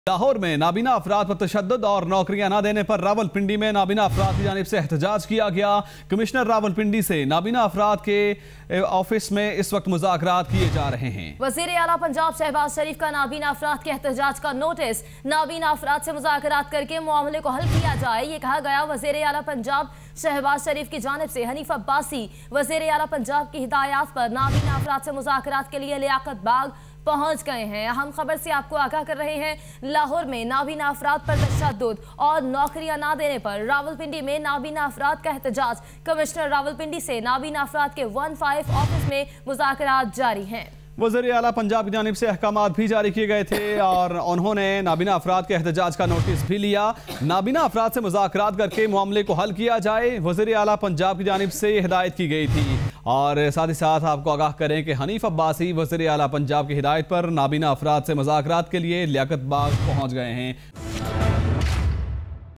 लाहौर में नाबीना अफराद पर तशद्दुद और नौकरियां न देने पर रावलपिंडी में नाबीना अफराद की जानिब से एहतजाज किया गया। कमिश्नर रावलपिंडी से नाबीना अफराद के ऑफिस में इस वक्त मुज़ाकरात किए जा रहे हैं। वज़ीर आला पंजाब शहबाज शरीफ का नाबीना अफराद के एहतजाज का नोटिस, नाबीना अफराद से मुज़ाकरात करके मामले को हल किया जाए, ये कहा गया। वज़ीर आला पंजाब शहबाज शरीफ की जानिब से हनीफ अब्बासी वज़ीर आला पंजाब की हिदायत पर नाबीना अफराद से मुज़ाकरात के लिए लियाकत बाग पहुंच गए हैं। अहम खबर से आपको आगाह कर रहे हैं, लाहौर में नाबीना अफराद पर तशद्दुद और नौकरियां ना देने पर रावलपिंडी में नाबीना अफराद का एहतजाज। कमिश्नर रावलपिंडी से नाबीना अफराद के 15 ऑफिस में मुज़ाकरात जारी हैं। वज़ीर आला पंजाब की जानिब से अहकामात भी जारी किए गए थे और उन्होंने नाबीना अफराद के एहतजाज का नोटिस भी लिया। नाबीना अफराद से मुज़ाकरात करके मामले को हल किया जाए, वज़ीर आला पंजाब की जानिब से हिदायत की गई थी। और साथ ही साथ आपको आगाह करें कि हनीफ अब्बासी वज़ीर आला पंजाब की हिदायत पर नाबीना अफराद से मुज़ाकरात के लिए लियाकत बाग पहुँच गए हैं।